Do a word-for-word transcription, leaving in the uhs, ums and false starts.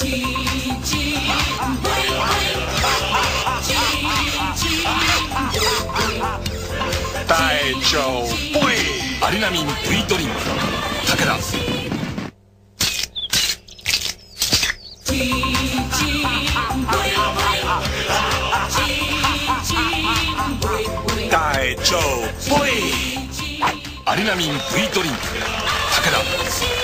大丈夫。 アリナミン V ドリンク武田。 大丈夫。 アリナミン V ドリンク武田。